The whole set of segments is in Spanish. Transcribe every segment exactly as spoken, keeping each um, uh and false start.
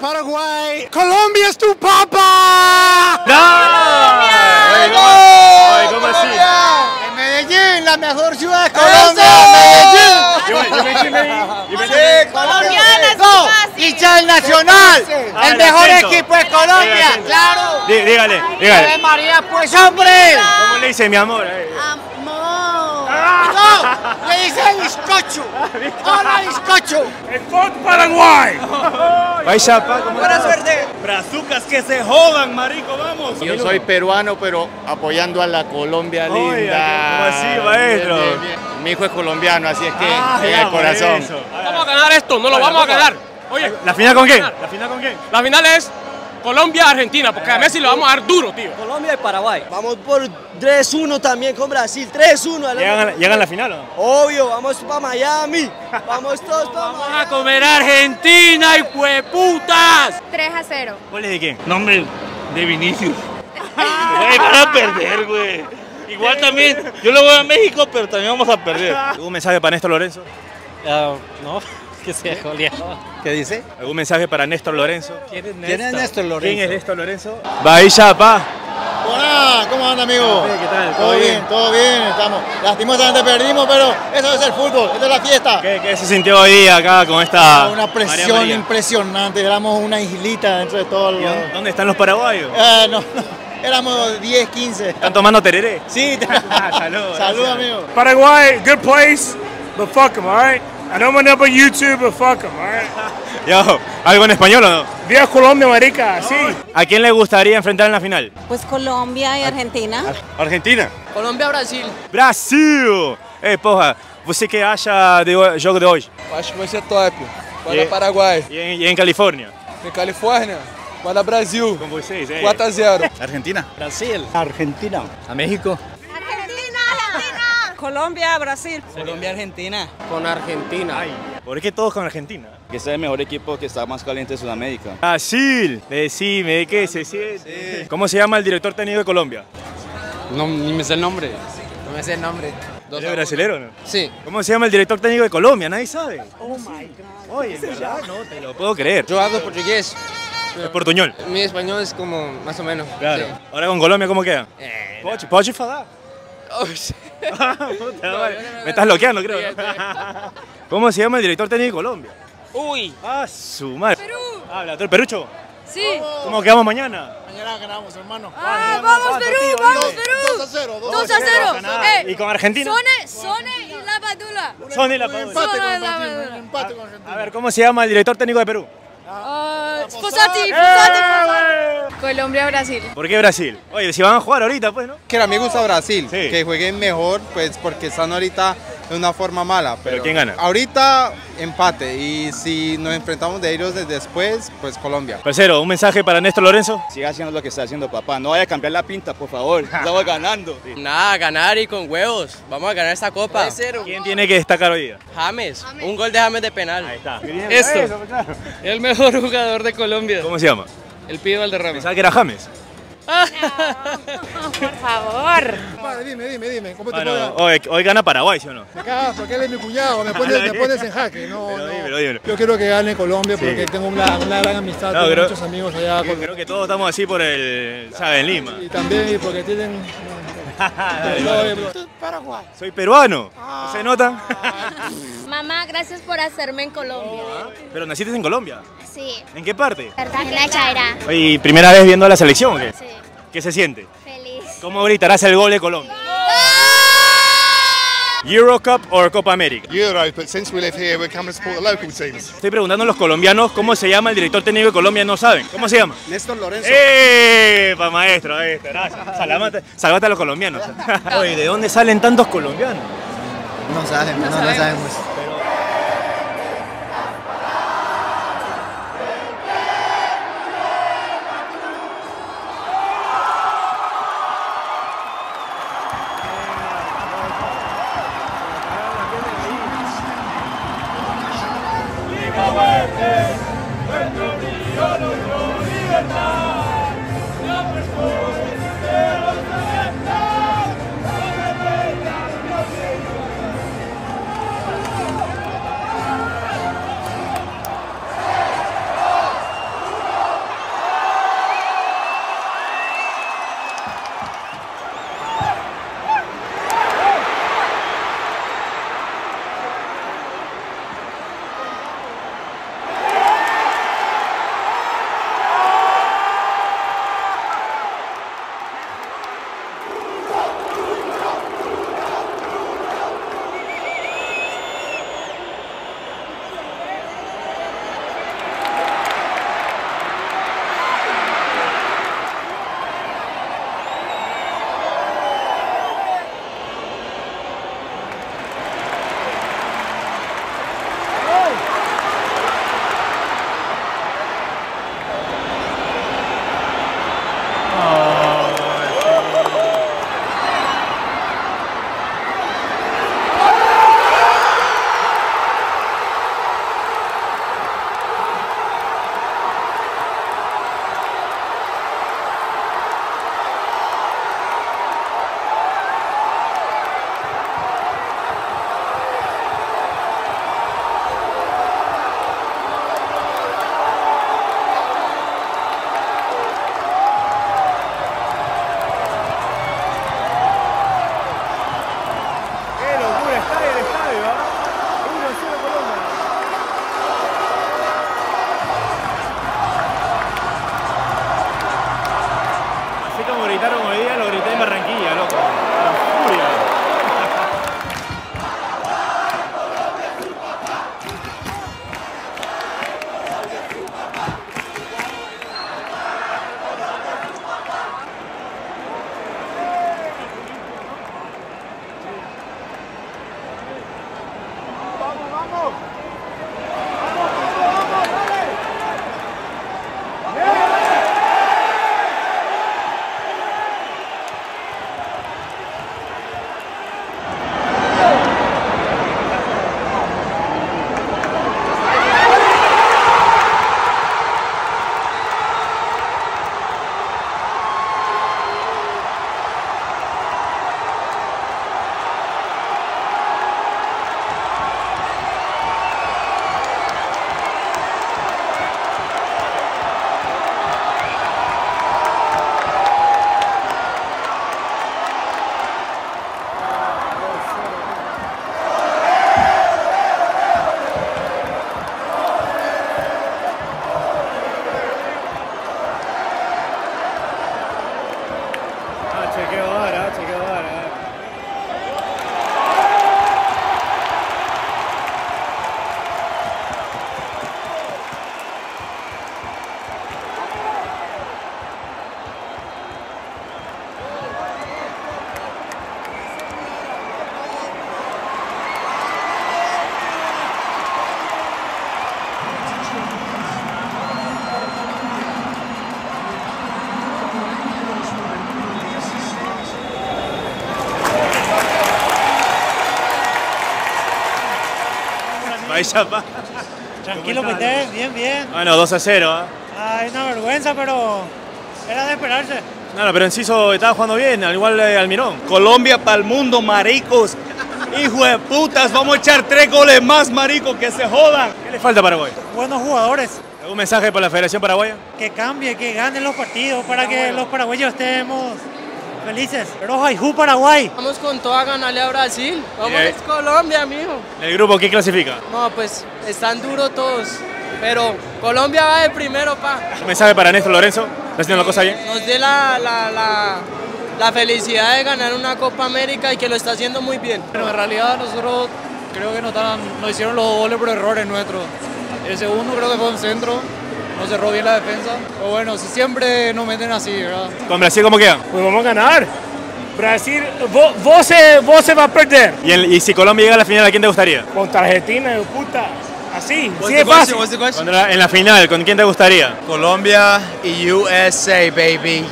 Paraguay. Colombia es tu papá. ¡No! Oye, ¿cómo, oye, ¿cómo así? En Medellín, la mejor ciudad de Colombia. Medellín. Sí, Colombiana, no, sí, hincha del Nacional. Ah, El el mejor acento. equipo de Colombia, El acento. claro. Dí- Dígale, Ave dígale. María, pues hombre. ¿Cómo le dice mi amor? Amor. No, le dice el bizcocho. Hola, bizcocho. Vaya, pa, ¿cómo Buena estás? suerte. Brazucas que se jodan, marico, vamos. Yo soy peruano, pero apoyando a la Colombia Oiga, linda. ¿cómo así, maestro? Bien, bien, bien. Mi hijo es colombiano, así es que Ah, en ya, el por corazón. eso. Vamos a ganar esto, no lo vamos a ganar. Oye, ¿La final con quién? ¿La final con quién? la final es Colombia-Argentina, porque a Messi lo vamos a dar duro, tío. Colombia y Paraguay. Vamos por tres uno también con Brasil. tres uno. ¿Llegan, a- ¿Llegan a la final o no? Obvio, vamos para Miami. Vamos todos para Vamos a Miami. comer Argentina, hijo de putas. tres a cero. ¿Cuál es de quién? Nombre de Vinicius. Güey, van a perder, güey. Igual también, yo le voy a México, pero también vamos a perder. ¿Algún mensaje para Néstor Lorenzo? no, que se goleado. ¿Qué dice? ¿Algún mensaje para Néstor Lorenzo? ¿Quién es ¿Quién es Néstor Lorenzo? ¿Quién es Néstor Lorenzo? Vaya, pa. Hola, ¿cómo anda, amigo? ¿Qué tal? Todo bien, todo bien, estamos. Lastimosamente perdimos, pero eso es el fútbol, esto es la fiesta. ¿Qué, qué se sintió hoy día acá con esta Una María presión María? impresionante, éramos una islita dentro de todo el... ¿Y dónde- ¿Dónde están los paraguayos? Eh, no, no, éramos diez, quince. ¿Están tomando tereré? Sí, Salud. salud, amigo. Paraguay, good place, but fuck em, alright? I don't want up on YouTube, but fuck em, alright? Yo, ¿algo en español o no? Viva Colombia, marica, sí. ¿A quién le gustaría enfrentar en la final? Pues Colombia y Argentina. Argentina. Colombia-Brasil. Brasil! Ei, porra, você que acha do jogo de hoje? Acho que vai ser top. Vai E- dar Paraguai. E em, e em Califórnia? Em Califórnia, vai dar Brasil. Com vocês, é? quatro a zero. Argentina. Brasil. Argentina. A México. Argentina, Argentina. Colombia, Brasil. Colombia, Argentina. Con Argentina. ¿Por qué todos con Argentina? Que sea el mejor equipo que está más caliente de Sudamérica. Brasil, decime, ¿de qué se siente? ¿Cómo se llama el director técnico de Colombia? No, ni me sé el nombre. No me sé el nombre. ¿Eres brasilero o no? Sí. ¿Cómo se llama el director técnico de Colombia? Nadie sabe. Oh my God. Oye, en verdad, no te lo puedo creer. Yo hablo portugués. Es portuñol. Mi español es como más o menos. Claro. Ahora con Colombia, ¿cómo queda? Eh, Pode, pode falar. oh, sí. Puta madre. Me estás bloqueando, creo. ¿no? ¿Cómo se llama el director técnico de Colombia? Uy. Ah, su madre. Perú. Habla, ¿tú el Perucho? Sí. ¿Cómo quedamos mañana? Mañana ganamos, hermano. Ah, vamos Perú, vamos Perú. dos a cero. dos a cero. Eh, ¿Y con Argentina? Sone, Sone y la Padula. Son y la Un Padula. empate con Solo la Argentina. verdad. Un empate con Argentina. A ver, ¿cómo se llama el director técnico de Perú? Ah, Fossati, Fossati, Fossati. Colombia, Brasil. ¿Por qué Brasil? Oye, si van a jugar ahorita, pues, ¿no? Que a mí me gusta Brasil, Sí. que jueguen mejor, pues porque están ahorita de una forma mala. ¿Pero quién gana? Ahorita empate, y si nos enfrentamos de ellos desde después, pues Colombia. Tercero, un mensaje para Néstor Lorenzo. Siga haciendo lo que está haciendo papá. No vaya a cambiar la pinta, por favor. Estamos ganando. Nada, ganar y con huevos. Vamos a ganar esta copa. ¿Quién tiene que destacar hoy día? James. Un gol de James de penal. Ahí está. Esto. El mejor jugador de Colombia. ¿Cómo se llama? El pibe Valderrama. Pensaba que era James. Por favor. Padre, dime, dime, dime. ¿Cómo te Bueno, puedo hoy, hoy gana Paraguay, ¿sí o no? acá? Porque él es mi cuñado. Me pones, me pones en jaque. No, Pero no. dímelo, dímelo. Yo quiero que gane Colombia porque Sí. tengo una, una gran amistad. No, tengo creo- muchos amigos allá. Yo creo que todos estamos así por el, ¿sabes? En Lima. Y también porque tienen... Paraguay. Soy peruano. ¿No se nota? Mamá, gracias por hacerme en Colombia. Pero naciste en Colombia. Sí. ¿En qué parte? Cartagena, Chaira. Oye, ¿primera vez viendo la selección o qué? Sí. ¿Qué se siente? Feliz. ¿Cómo gritarás el gol de Colombia? ¿Eurocup o Copa América? Euro, but since we live here, we're coming to support the local teams. Estoy preguntando a los colombianos cómo se llama el director técnico de Colombia, no saben. ¿Cómo se llama? Néstor Lorenzo. ¡Eh! Pa' maestro, maestro, gracias. Salvate, salvate a los colombianos. Oye, ¿de dónde salen tantos colombianos? No saben, no, no sabemos. Ahí ya pa. Tranquilo, Peter, bien, bien. Bueno, dos a cero. ¿eh? Ay, una vergüenza, pero era de esperarse. No, no, pero Enciso estaba jugando bien, al igual de Almirón. Colombia para el mundo, maricos. Hijo de putas, vamos a echar tres goles más, maricos, que se jodan. ¿Qué le falta a Paraguay? Buenos jugadores. ¿Algún mensaje para la Federación Paraguaya? Que cambie, que ganen los partidos para que los paraguayos estemos felices. Pero Jaijú, Paraguay. Vamos con todo a ganarle a Brasil. Vamos Bien. a Colombia, mijo. ¿El grupo qué clasifica? No, pues están duros todos. Pero Colombia va de primero, pa. ¿Un mensaje para Néstor Lorenzo? ¿Está haciendo la cosa bien? Nos dé la, la, la, la felicidad de ganar una Copa América y que lo está haciendo muy bien. Bueno, en realidad nosotros creo que nos, estaban, nos hicieron los goles por errores nuestros. El segundo creo que fue un centro, no cerró bien la defensa. Pero bueno, si siempre nos meten así, ¿verdad? ¿Con Brasil cómo queda? Pues vamos a ganar. Brasil, vos, vos, se, vos se va a perder. ¿Y, el, y si Colombia llega a la final, ¿a quién te gustaría? Contra Argentina, de puta. Así, What's sí the es fácil. question? What's the question? Cuando la- en la final, ¿con quién te gustaría? Colombia y U S A, baby.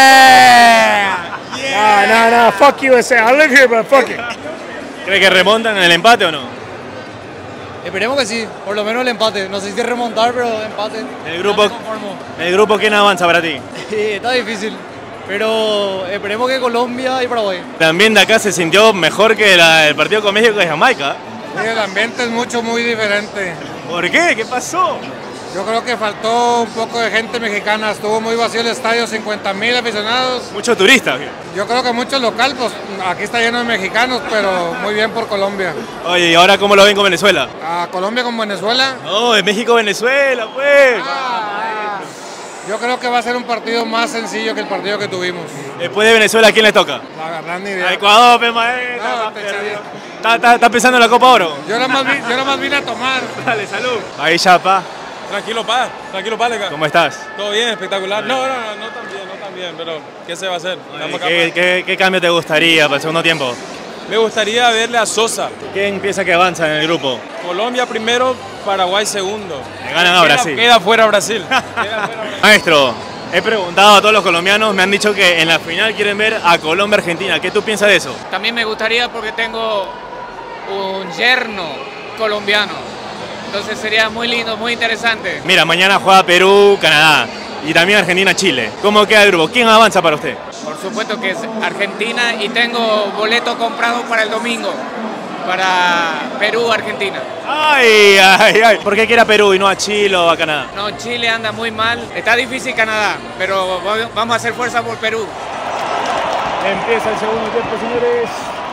Yeah. No, no, no, fuck U S A. I live here, but fuck it. ¿Cree que remontan en el empate o no? Esperemos que sí, por lo menos el empate. No sé si remontar, pero empate. ¿El grupo, Ya me conformo. ¿El grupo quién avanza para ti? Está difícil, pero esperemos que Colombia y Paraguay. También de acá se sintió mejor que la- el partido con México y Jamaica. El ambiente es mucho, muy diferente. ¿Por qué? ¿Qué pasó? Yo creo que faltó un poco de gente mexicana. Estuvo muy vacío el estadio, cincuenta mil aficionados. Mucho turista. Yo creo que mucho local, pues aquí está lleno de mexicanos, pero muy bien por Colombia. Oye, ¿y ahora cómo lo ven con Venezuela? A Colombia con Venezuela. No, de México-Venezuela, pues. Yo creo que va a ser un partido más sencillo que el partido que tuvimos. Después de Venezuela, ¿a quién le toca? La verdad, ni idea. A Ecuador, pe, maestro. No, te echaría. ¿Está, está, está pensando en la Copa Oro? Yo nada más, vi- yo nada más vine a tomar. Dale, salud. Ahí ya, pa. Tranquilo, pa. Tranquilo, pa. Leca. ¿Cómo estás? Todo bien, espectacular. No, no, no, no tan bien, no tan bien, pero ¿qué se va a hacer? Estamos acá ¿Qué, qué, qué cambio te gustaría para el segundo tiempo? para- Me gustaría verle a Sosa. ¿Quién piensa que avanza en el grupo? Colombia primero, Paraguay segundo. Le ganan a Queda- Brasil. Queda fuera Brasil. Maestro, he preguntado a todos los colombianos, me han dicho que en la final quieren ver a Colombia-Argentina. ¿Qué tú piensas de eso? También me gustaría porque tengo un yerno colombiano. Entonces sería muy lindo, muy interesante. Mira, mañana juega Perú, Canadá y también Argentina-Chile. ¿Cómo queda el grupo? ¿Quién avanza para usted? Por supuesto que es Argentina y tengo boleto comprado para el domingo, para Perú-Argentina. Ay, ay, ay. ¿Por qué quiere a Perú y no a Chile o a Canadá? No, Chile anda muy mal. Está difícil Canadá, pero vamos a hacer fuerza por Perú. Empieza el segundo tiempo, señores.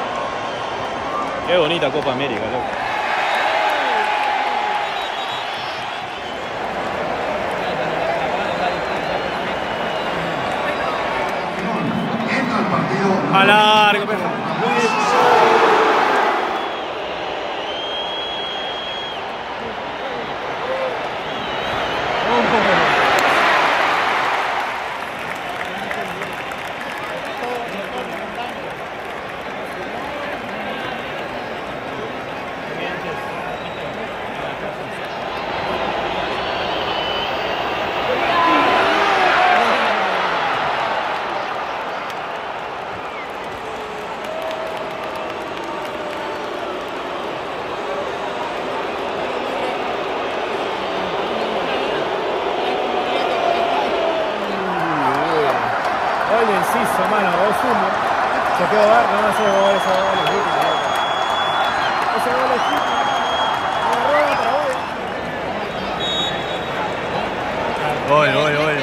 Qué bonita Copa América, loco. A largo, perfecto. Gol de Enciso, mano, dos uno. Se quedó dar, no hace gol ese gol legítimo. Ese gol legítimo. Gol, gol, gol.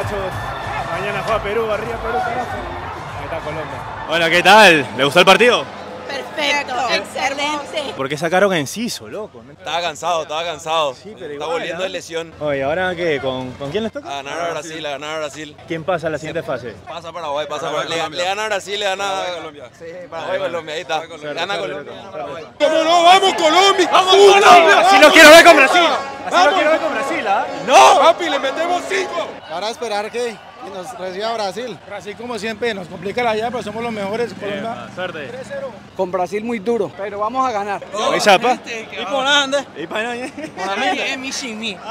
muchachos. Mañana juega Perú, arriba Perú, carajo. Ahí está Colombia. Hola, ¿qué tal? ¿Le gustó el partido? Perfecto, excelente. ¿Por qué sacaron a Enciso, loco? Estaba cansado, estaba cansado. Sí, pero está igual, volviendo ¿eh? de lesión. Oye, ¿ahora qué? ¿Con, ¿con quién les toca? A ganar a Brasil, a ganar a Brasil. ¿Quién pasa a la siguiente fase? Pasa Paraguay, pasa Paraguay. Le, le gana a Brasil, le gana a Colombia. Sí, Paraguay, Colombia, ahí está. Le gana a Colombia. ¿Cómo no? ¡Vamos Colombia! ¡Vamos Colombia! Así lo quiero ver con Brasil. Así lo quiero ver con Brasil, ¿ah? ¡No! Papi, le metemos cinco. Ahora a esperar que nos reciba Brasil. Brasil, como siempre, nos complica la llave, pero somos los mejores. Colombia. Suerte. tres cero. Con Brasil muy duro, pero vamos a ganar. ¿Oye, Chapa? ¿Y por dónde? ¿Y para dónde? Para mí es mi sin mí.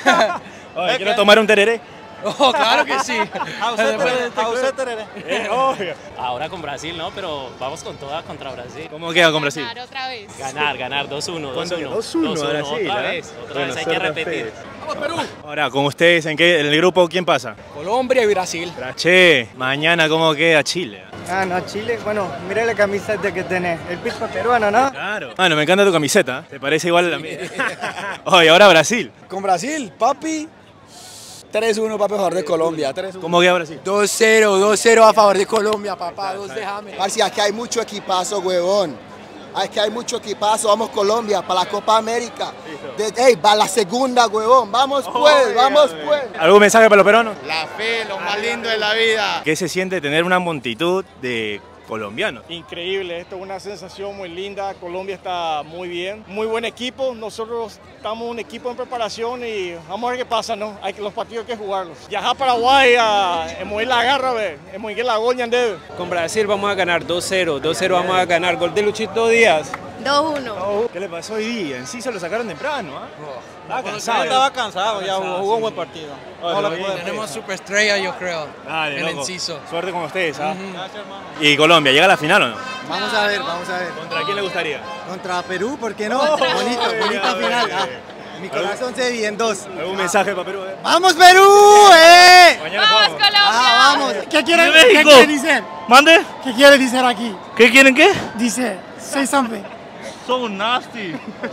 Oye, ¿quiero tomar un tereré? Oh, claro que sí. A usted, a usted tereré. Eh, obvio. Ahora con Brasil, ¿no? Pero vamos con toda contra Brasil. ¿Cómo queda con Brasil? Ganar otra vez. Ganar, ganar, dos uno, dos uno. dos uno Brasil, otra ¿eh? vez, otra Bueno, vez, hay que suerte a repetir. ustedes. ¡Vamos, Perú! Ahora, con ustedes, ¿en qué? ¿En el grupo quién pasa? Colombia y Brasil. Che, mañana ¿cómo queda Chile? Ah, no, Chile, bueno, mira la camiseta que tenés. El pisco peruano, ¿no? Claro. Mano, me encanta tu camiseta. ¿Te parece igual a la mía? Oye, ahora Brasil. Con Brasil, papi. tres uno, papi, a favor de Colombia. ¿Cómo queda Brasil? dos cero, dos cero a favor de Colombia, papá. dos déjame. Parce, aquí hay mucho equipazo, huevón. Aquí hay mucho equipazo. Vamos Colombia para la Copa América. De, ey, para la segunda, huevón. Vamos pues, vamos pues. ¿Algún mensaje para los peruanos? La fe, lo más lindo de la vida. ¿Qué se siente tener una multitud de colombianos? Increíble, esto es una sensación muy linda. Colombia está muy bien, muy buen equipo. Nosotros estamos un equipo en preparación y vamos a ver qué pasa, ¿no? Hay que los partidos hay que jugarlos. Viajar a Paraguay, a muy la garra, ve, es muy que la goñan de. Con Brasil vamos a ganar dos cero, dos cero vamos a ganar. Gol de Luchito Díaz. dos uno. ¿Qué le pasó hoy día? En sí se lo sacaron temprano, ¿ah? ¿eh? Estaba cansado. Estaba cansado, ya jugó, jugó un buen partido. Oye, Tenemos superestrella, yo creo. Dale, en loco. Enciso. Suerte con ustedes, ¿ah? Uh-huh. Gracias, hermano. ¿Y Colombia llega a la final o no? Vamos a ver, vamos a ver. ¿Contra quién le gustaría? Contra Perú, ¿por qué no? Oh, bonito, bonita oye, final. oye. Ah, mi corazón se divide en dos. ¿Algún mensaje para Perú? Eh? ¡Vamos Perú! ¡Eh! Mañana ¡Vamos, jugamos. Colombia! Ah, vamos. ¿Qué quiere, ¿De ¿qué México? quiere decir? ¿Mande? ¿Qué quiere decir aquí? ¿Qué quieren qué? Dice, say something. So nasty.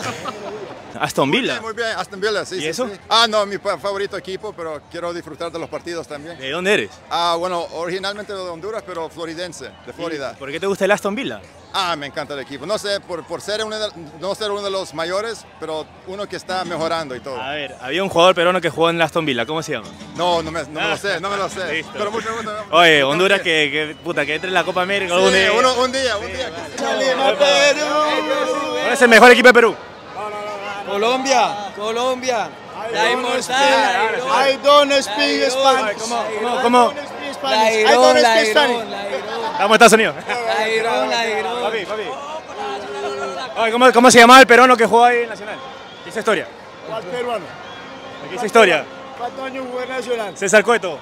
Aston Villa. Muy bien, Aston Villa, sí. ¿Y sí, eso? sí. Ah, no, mi pa- favorito equipo, pero quiero disfrutar de los partidos también. ¿De dónde eres? Ah, bueno, originalmente de Honduras, pero floridense, de Florida. ¿Por qué te gusta el Aston Villa? Ah, me encanta el equipo. No sé, por, por ser uno de, no ser uno de los mayores, pero uno que está mejorando y todo. A ver, había un jugador peruano que jugó en el Aston Villa, ¿cómo se llama? No, no me, no me lo sé, no me lo sé. Listo. Pero mucho gusto. Oye, Honduras que, que, puta, que entre en la Copa América. Sí, algún día. uno, un día, un día. ¡Chalima, Perú! ¿Cuál es el mejor equipo de Perú? Colombia, Colombia. La inmortal. I don't speak Spanish. ¿Cómo? ¿Cómo? ¿Cómo? La I don't Irón, la speak Spanish. Irón, la Irón. Estamos en Estados Unidos. La Irón, la Irón. Papi, papi. Oye, ¿cómo, ¿Cómo se llamaba el peruano que jugó ahí en Nacional? ¿Qué es historia? ¿Cuál peruano? ¿Qué es historia? ¿Cuántos años jugó en Nacional? César Cueto.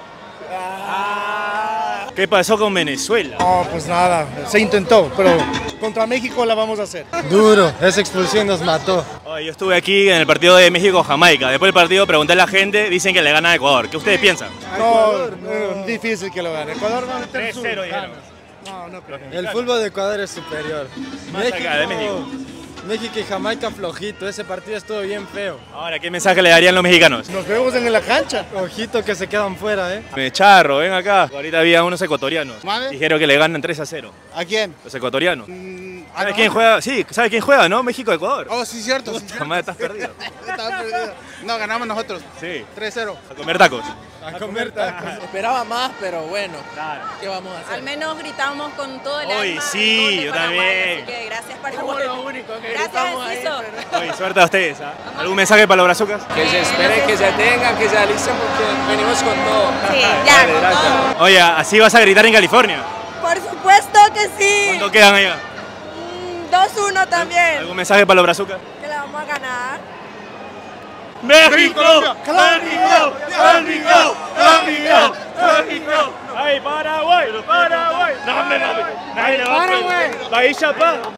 ¿Qué pasó con Venezuela? No, pues nada, se intentó, pero contra México la vamos a hacer. Duro, esa expulsión nos mató. Oye, yo estuve aquí en el partido de México-Jamaica. Después del partido pregunté a la gente, dicen que le gana a Ecuador. ¿Qué ustedes piensan? No, no, difícil que lo gane. Ecuador va a meter tres su cero ganas. dijeron. No, no creo. El fútbol de Ecuador es superior. Más acá, de México. México y Jamaica flojito, ese partido estuvo bien feo. Ahora, ¿qué mensaje le darían los mexicanos? Nos vemos en la cancha. Ojito que se quedan fuera, ¿eh? Me charro, ven acá. Ahorita había unos ecuatorianos. ¿Vale? Dijeron que le ganan tres a cero. ¿A quién? Los ecuatorianos. Mm, ¿Sabes quién juega? Sí, ¿sabes quién juega, no? México-Ecuador. Oh, sí, cierto. Sí, Puta madre, estás perdido. estaba perdido. No, ganamos nosotros. Sí. tres cero. A comer tacos. A comer tacos. Esperaba más, pero bueno. Claro. ¿Qué vamos a hacer? Al menos gritamos con todo el Hoy alma. sí, el gol de yo Paraguay, también. Así que gracias para Somos los únicos que Gracias, gritamos ahí, Enciso. Oye, suerte a ustedes. ¿Ah? ¿Algún mensaje para los brazucas? Que se esperen, que se atengan, que se alisten porque venimos con todo. Sí, ya, Dale, con gracias. todo. Oye, así vas a gritar en California. Por supuesto que sí. ¿Cuánto quedan allá? dos uno también. ¿Algún mensaje para los brazucas? Que la vamos a ganar. ¡México! ¡México! ¡México! ¡México! ¡México! ¡México! ¡Ay, Paraguay! ¡Paraguay! ¡No, hombre, no! ¡Nadie le va a Paraguay. ¡País Chapá!